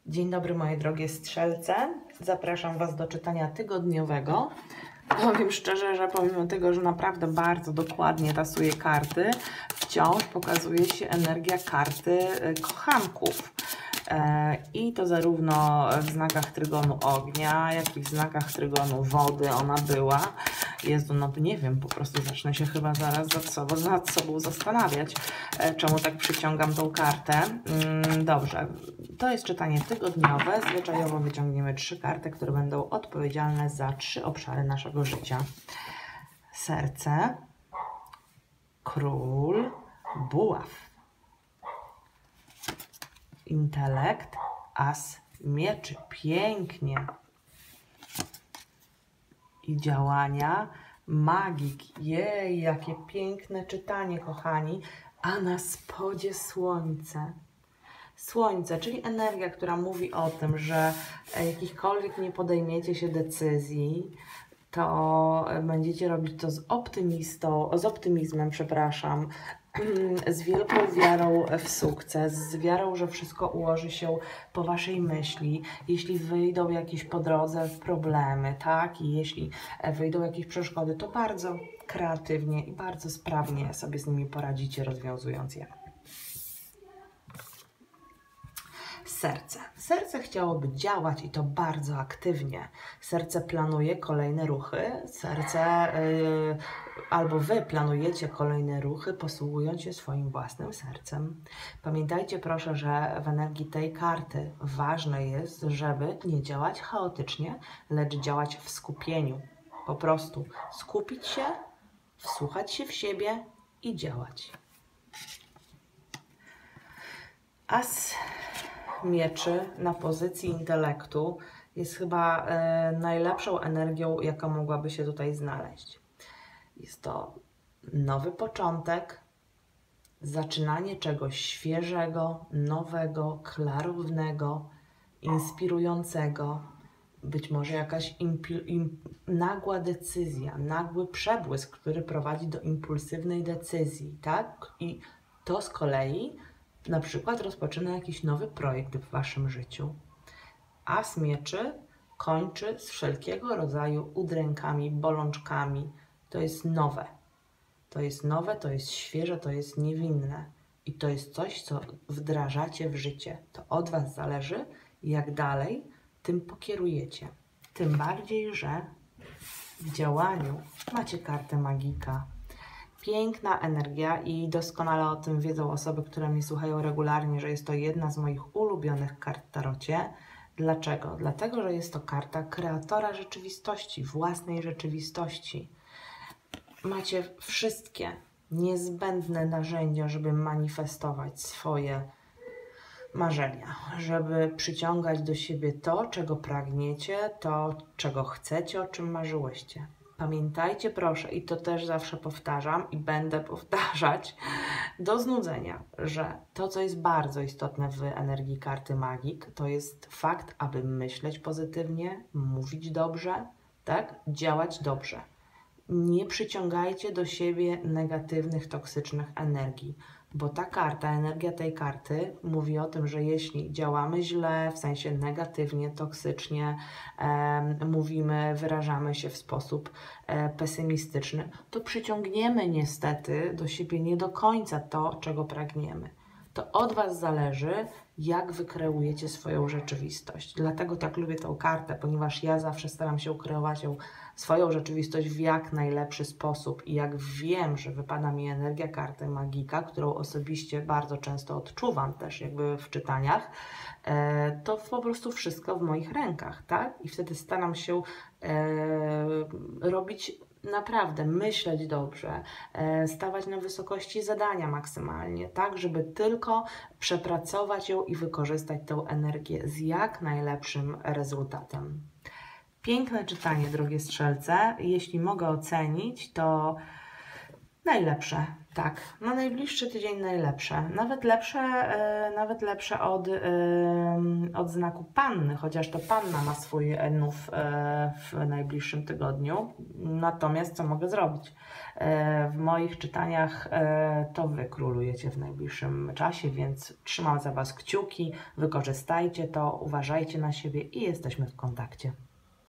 Dzień dobry moje drogie strzelce. Zapraszam Was do czytania tygodniowego. Powiem szczerze, że pomimo tego, że naprawdę bardzo dokładnie tasuję karty, wciąż pokazuje się energia karty kochanków. I to zarówno w znakach trygonu ognia, jak i w znakach trygonu wody ona była. Jezu, no nie wiem, po prostu zacznę się chyba zaraz nad sobą zastanawiać, czemu tak przyciągam tą kartę. Dobrze, to jest czytanie tygodniowe. Zwyczajowo wyciągniemy 3 karty, które będą odpowiedzialne za 3 obszary naszego życia. Serce, król, buław. Intelekt, as mieczy. Pięknie. I działania, magik. Jej, jakie piękne czytanie, kochani. A na spodzie słońce. Słońce, czyli energia, która mówi o tym, że jakichkolwiek nie podejmiecie się decyzji, to będziecie robić to z optymizmem, z wielką wiarą w sukces, z wiarą, że wszystko ułoży się po Waszej myśli. Jeśli wyjdą jakieś po drodze problemy, tak? I jeśli wyjdą jakieś przeszkody, to bardzo kreatywnie i bardzo sprawnie sobie z nimi poradzicie, rozwiązując je. Serce. Serce chciałoby działać i to bardzo aktywnie. Serce planuje kolejne ruchy. Albo Wy planujecie kolejne ruchy, posługując się swoim własnym sercem. Pamiętajcie proszę, że w energii tej karty ważne jest, żeby nie działać chaotycznie, lecz działać w skupieniu. Po prostu skupić się, wsłuchać się w siebie i działać. As mieczy na pozycji intelektu jest chyba najlepszą energią, jaka mogłaby się tutaj znaleźć. Jest to nowy początek, zaczynanie czegoś świeżego, nowego, klarownego, inspirującego, być może jakaś nagła decyzja, nagły przebłysk, który prowadzi do impulsywnej decyzji, tak? I to z kolei na przykład rozpoczyna jakiś nowy projekt w Waszym życiu. As mieczy kończy z wszelkiego rodzaju udrękami, bolączkami. To jest nowe. To jest nowe, to jest świeże, to jest niewinne. I to jest coś, co wdrażacie w życie. To od Was zależy, jak dalej tym pokierujecie. Tym bardziej, że w działaniu macie kartę magika. Piękna energia i doskonale o tym wiedzą osoby, które mnie słuchają regularnie, że jest to jedna z moich ulubionych kart w tarocie. Dlaczego? Dlatego, że jest to karta kreatora rzeczywistości, własnej rzeczywistości. Macie wszystkie niezbędne narzędzia, żeby manifestować swoje marzenia, żeby przyciągać do siebie to, czego pragniecie, to, czego chcecie, o czym marzyłyście. Pamiętajcie proszę, i to też zawsze powtarzam i będę powtarzać do znudzenia, że to, co jest bardzo istotne w energii karty magik, to jest fakt, aby myśleć pozytywnie, mówić dobrze, tak? Działać dobrze. Nie przyciągajcie do siebie negatywnych, toksycznych energii, bo ta karta, energia tej karty mówi o tym, że jeśli działamy źle, w sensie negatywnie, toksycznie, mówimy, wyrażamy się w sposób pesymistyczny, to przyciągniemy niestety do siebie nie do końca to, czego pragniemy. To od Was zależy, jak wykreujecie swoją rzeczywistość. Dlatego tak lubię tę kartę, ponieważ ja zawsze staram się ukreować swoją rzeczywistość w jak najlepszy sposób i jak wiem, że wypada mi energia karty magika, którą osobiście bardzo często odczuwam też jakby w czytaniach, to po prostu wszystko w moich rękach, tak? I wtedy staram się robić naprawdę, myśleć dobrze, stawać na wysokości zadania maksymalnie, tak, żeby tylko przepracować ją i wykorzystać tę energię z jak najlepszym rezultatem. Piękne czytanie, drogie strzelce. Jeśli mogę ocenić, to najlepsze. Tak, na najbliższy tydzień najlepsze. Nawet lepsze od znaku Panny, chociaż to Panna ma swój nów w najbliższym tygodniu. Natomiast co mogę zrobić? W moich czytaniach to Wy królujecie w najbliższym czasie, więc trzymam za Was kciuki, wykorzystajcie to, uważajcie na siebie i jesteśmy w kontakcie.